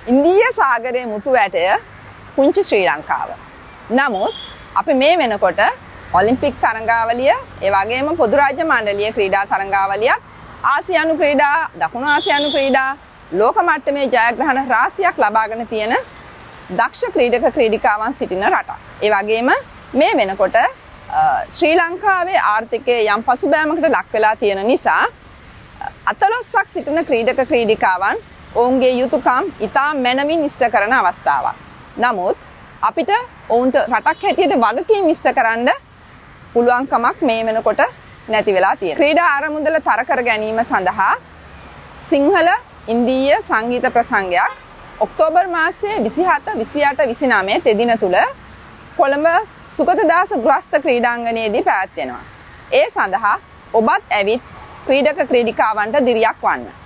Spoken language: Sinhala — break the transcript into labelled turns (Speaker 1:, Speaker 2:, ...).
Speaker 1: ඉන්දීය සාගරයේ මුතු ඇටය පුංචි ශ්‍රී ලංකාව. නමුත් අපි මේ වෙනකොට ඔලිම්පික් තරඟාවලිය, ඒ වගේම පොදු රාජ්‍ය මණ්ඩලීය ක්‍රීඩා තරඟාවලියත්, ආසියානු ක්‍රීඩා, දකුණු ආසියානු ක්‍රීඩා, ලෝක මට්ටමේ ජයග්‍රහණ රාශියක් ලබාගෙන තියෙන දක්ෂ ක්‍රීඩක ක්‍රීඩිකාවන් සිටින රටක්. ඒ වගේම මේ වෙනකොට ශ්‍රී ලංකාවේ ආර්ථිකය යම් පසුබෑමකට ලක් වෙලා තියෙන නිසා අතලොස්සක් සිටින ක්‍රීඩක ක්‍රීඩිකාවන් ඔවුන්ගේ යුතුයකම් ඉතා මැනවින් ඉෂ්ට කරන අවස්ථාවක්. නමුත් අපිට ඔවුන්ට රටක් හැටියට වගකීම් ඉෂ්ට කරන්න පුළුවන්කමක් මේ වෙනකොට නැති වෙලා තියෙනවා. ක්‍රීඩා ආරමුදල තර කර ගැනීම සඳහා සිංහල ඉන්දීය සංගීත ප්‍රසංගයක් ඔක්තෝබර් මාසයේ 27, 28, 29 තෙදින තුල කොළඹ සුගතදාස ගෘහස්ත ක්‍රීඩාංගණයේදී පැවැත්වෙනවා. ඒ සඳහා ඔබත් ඇවිත් ක්‍රීඩක ක්‍රීඩිකාවන්ට දිරියක් වන්න.